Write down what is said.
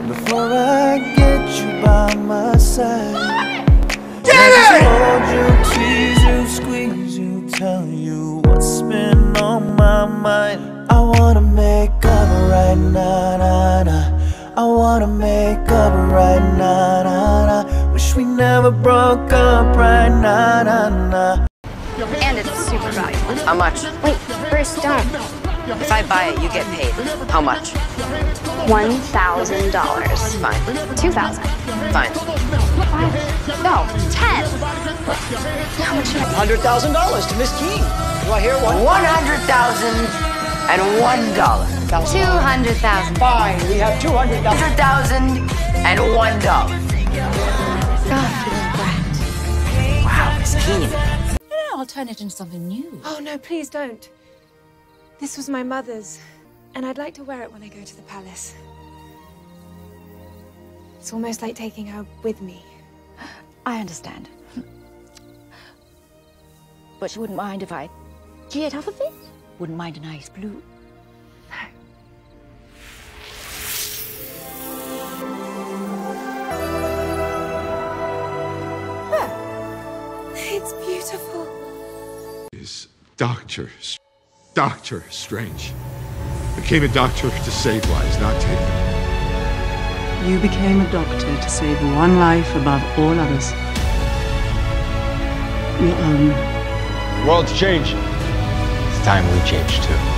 Before I get you by my side, get it! Hold you, tease you, squeeze you, tell you what's been on my mind. I wanna make up right now, nah, nah. I wanna make up right now, nah, nah. Wish we never broke up right now, nah, nah. And it's super valuable. How much? Wait, first don't. If I buy it, you get paid. How much? $1,000. Fine. $2,000. Fine. 5. No, 10. How much should I? $100,000 to Miss King. Do I hear one? $100,001. $200,000. Fine, we have $200,000. $100,001. God, feeling grand. Wow, Miss King. I'll turn it into something new. Oh, no, please don't. This was my mother's, and I'd like to wear it when I go to the palace. It's almost like taking her with me. I understand. But you wouldn't mind if I geared off of it? Wouldn't mind a nice blue? It's beautiful. Is Doctor Strange. Became a doctor to save lives, not take them. You became a doctor to save one life above all others. Your own. The world's changing. It's time we change too.